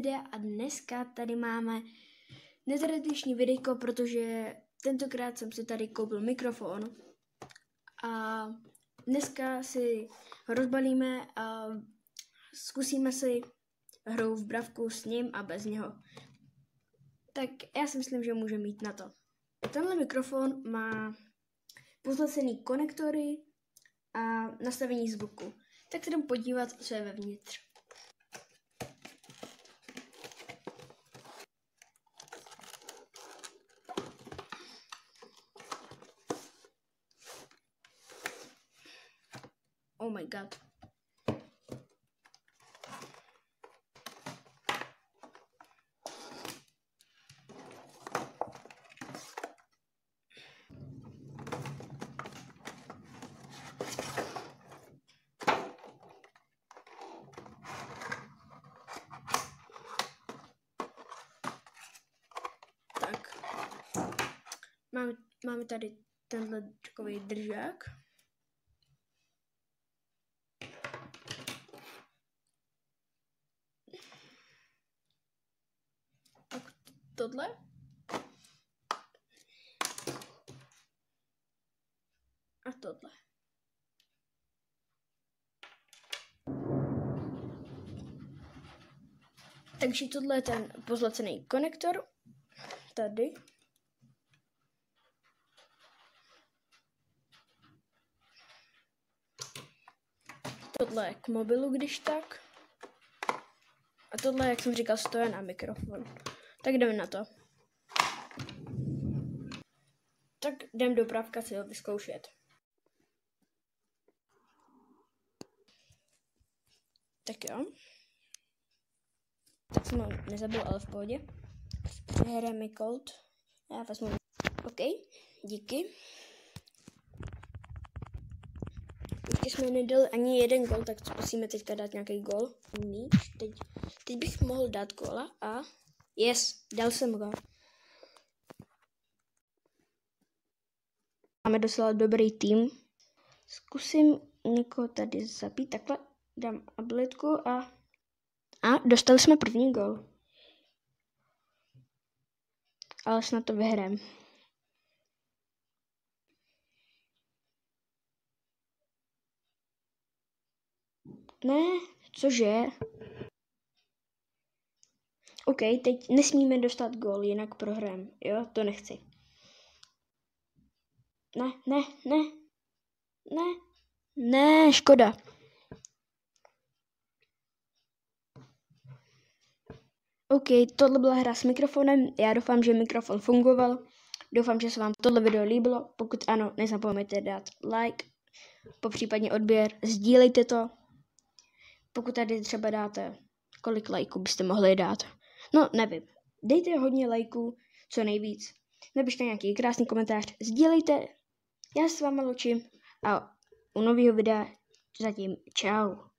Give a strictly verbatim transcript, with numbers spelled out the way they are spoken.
videa a dneska tady máme netradiční videjko, protože tentokrát jsem si tady koupil mikrofon a dneska si ho rozbalíme a zkusíme si hru v bravku s ním a bez něho. Tak já si myslím, že může mít na to. Tenhle mikrofon má pozlacený konektory a nastavení zvuku. Tak se jdem podívat, co je vevnitř. Oh my god. Tak. Máme, máme tady tenhle takový držák. Tohle. A tohle. Takže tohle je ten pozlacený konektor. Tady. Tohle je k mobilu, když tak. A tohle, jak jsem říkal, stojí na mikrofon. Tak jdeme na to. Tak jdem do bravka si ho vyzkoušet. Tak jo. Tak jsem ho nezabil, ale v pohodě. Přehraje mi Colt. Já vezmu. OK, díky. Ještě jsme nedali ani jeden gol, tak zkusíme teďka dát nějaký gol. Míč. Teď, teď bych mohl dát góla a... Yes, dal jsem go. Máme docela dobrý tým. Zkusím někoho tady zabít. Takhle dám abilitku a... A dostali jsme první gol. Ale snad to vyhrám. Ne, cože? OK, teď nesmíme dostat gól, jinak prohrám. Jo, to nechci. Ne, ne, ne. Ne, ne, škoda. OK, tohle byla hra s mikrofonem. Já doufám, že mikrofon fungoval. Doufám, že se vám tohle video líbilo. Pokud ano, nezapomeňte dát like, popřípadně odběr, sdílejte to. Pokud tady třeba dáte, kolik lajků byste mohli dát. No, nevím. Dejte hodně lajků, co nejvíc. Napište nějaký krásný komentář, sdílejte. Já se s vámi loučím a u nového videa zatím čau.